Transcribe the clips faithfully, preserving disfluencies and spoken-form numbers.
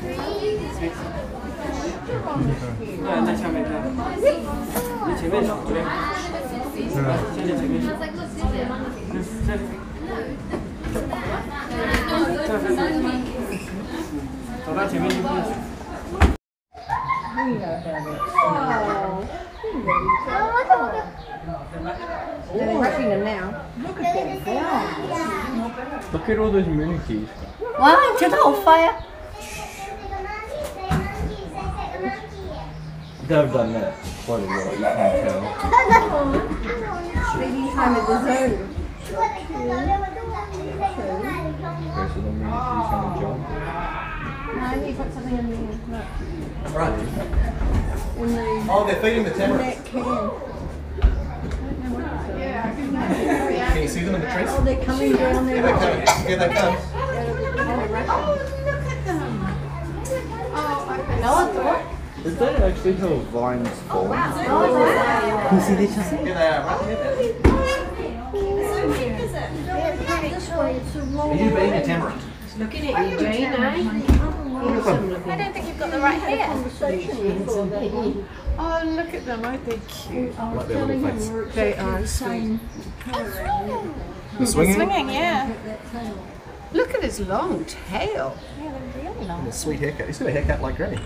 在在下面看，你前面手这边，是吧？先在前面手，这这这走到前面就可以。 They're rushing them now. Look at them. Look at all those manatees. Wow, just on fire. They've done that quite a lot, you can tell. Feeding time at the zoo. Okay, so the manatees trying to jump. No, you've got something in there. Look. Right. In the Oh, they're feeding the Tamarin. neck can. Can you see them in the trees? Oh, they're coming down there. Here they come. Here they come. No, I thought. Is that actually how vines fall? Can you see this, Chelsea? Here they are, right? Are you being a Tamarin? Looking at you, Jane, eh? I don't think you've got the right hair. Oh, look at them, aren't they cute? Like their little face. They are sweet. They're swinging. Swinging, yeah. Look at his long tail. Yeah, they're really long. And a sweet haircut. He's got a haircut like Granny.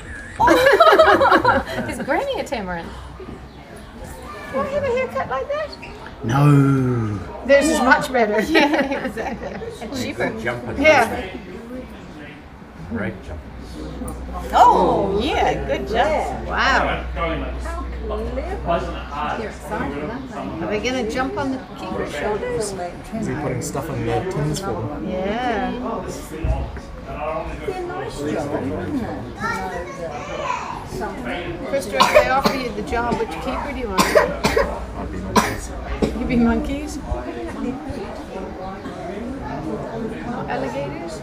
Is Granny a Tamarin? Do I have a haircut like that? No. Theirs is much better. Yeah, exactly. And cheaper. Jumping. Yeah. Great jump. Oh, yeah, good job. Wow. They're excited, aren't they? Are they going to jump on the keeper's shoulders? Is he putting stuff in the tins for them? Yeah. They're nice job, isn't it? Krista, if they offer you the job, which keeper do you want? I'd be monkeys. You be monkeys? Not alligators?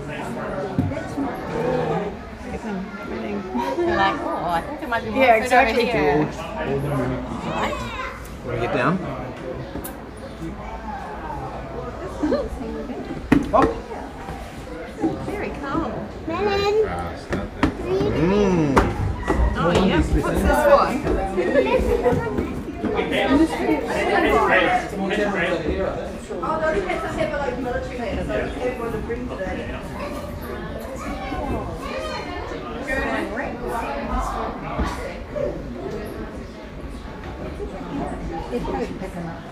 Look at them, everything. They're like, oh, I think there might be more Yeah, food exactly. over here. Want to get down? Oh! Very calm. Mmm. Oh, yeah. What's this one? Oh, those pets are like military pets. So everyone would bring to that. It's probably picking up.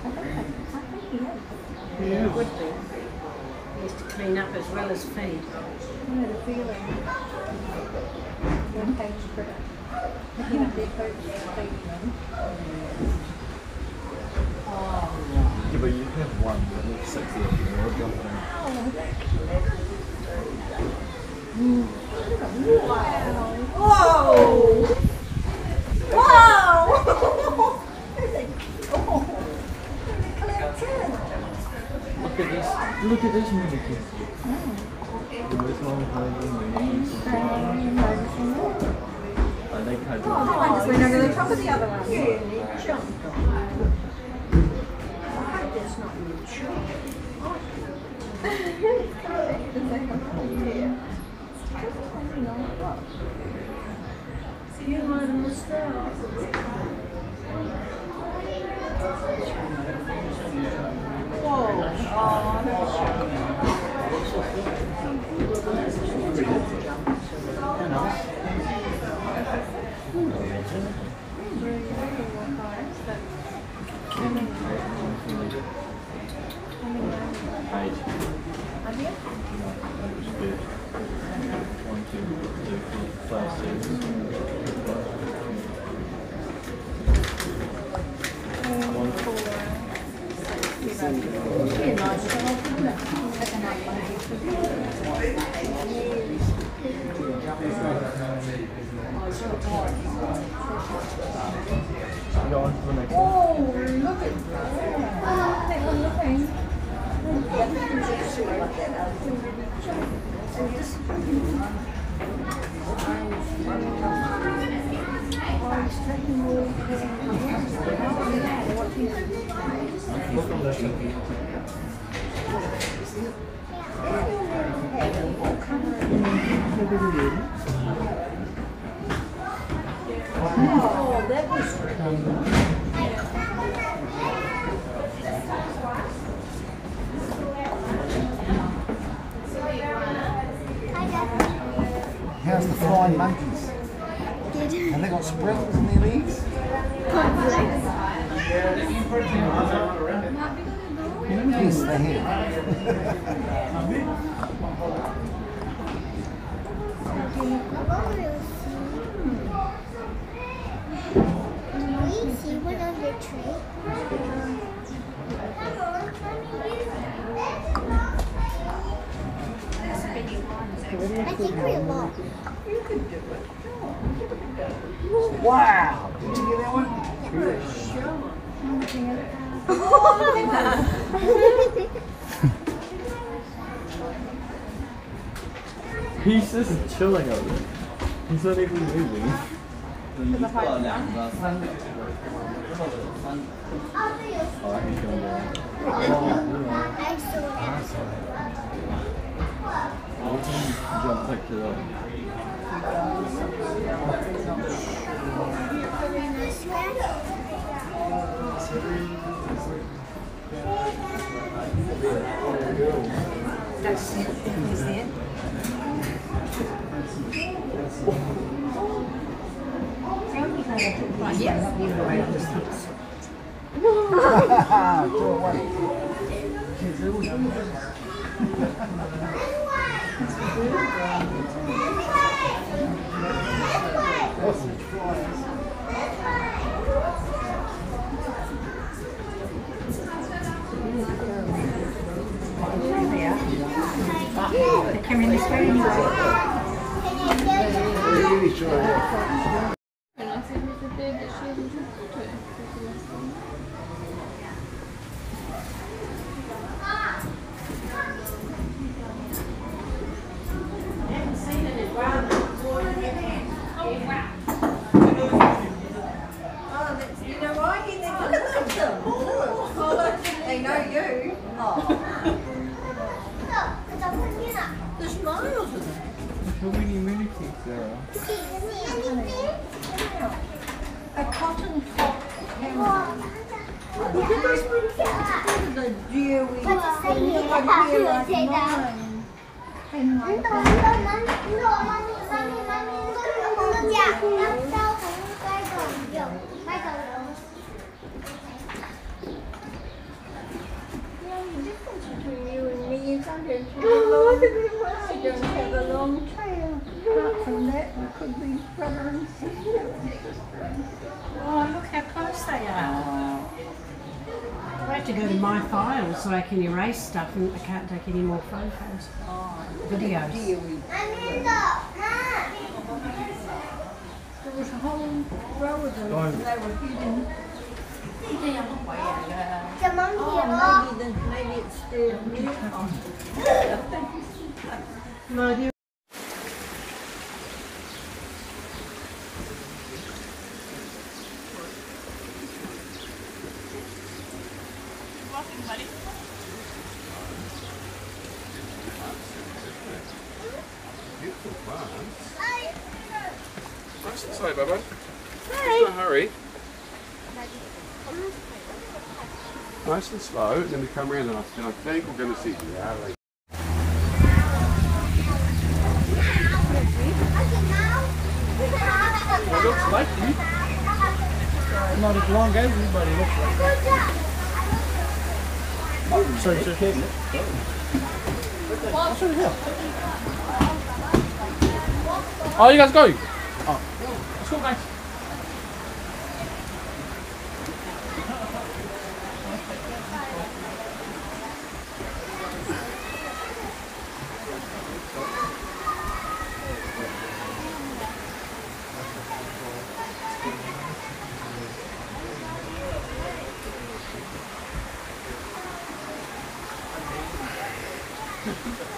Yeah, it would be. He used to clean up as well as feed. You know the feeling. One page critter. Picking up their food and feeding them. Yeah, but you have one that looks sexy looking. You're jumping. Whoa! Wow! Look at this. Look at this manatee. The most long hiding Are they cuddling? I just went over the top of the other one. Yeah, they jumped. I hope that's not mature. You might have missed out. One, two, three, four, five, six. Go on to the next one. Oh, look at that. They were looking. Oh, that was How's the flying monkeys? Have they got sprinkles in their legs? Yes, they have. We see one on the tree. I think we will. You could do it. Wow! Did you get that one? He's just chilling over there. He's not even moving. I'll do your Oh, he's going down. I saw that. Jump back to the... That's it. Is it? Right, yeah. Go away. They're coming this way anyway. Really sure. They know you. Oh. There's miles of them. How many mini-cakes there are? A cotton top camera. Look at those pretty cats. The deer we What's it say here? look like here like Say that. mine. And like Ấn độ, Ấn độ, mami, Ấn độ, mami, mami, mami, Ấn độ, dạ, đằng sau cũng quay đầu dòng, quay đầu dòng. the difference between you and me is I don't have a long, I don't have a long tail. Apart from that, we could be brother and sister. Oh, look how close they are. I have to go to my files so I can erase stuff and I can't take any more photos. Videos. Deer we Mami, Ấn độ, ma. There was a whole row of them, and they were hidden. Chào mong Oh, hiểu không? maybe, then, maybe it's still new. No idea. Beautiful plants. Nice and slow, Bubba. Hey. No hurry. Nice and slow, and then we come around and I, and I think we're going to see reality. It looks like you. Not as long as you, but it looks like that. Oh, sorry, sorry. I'll show you here. Oh, you guys go. Oh, let's go, guys. Thank you.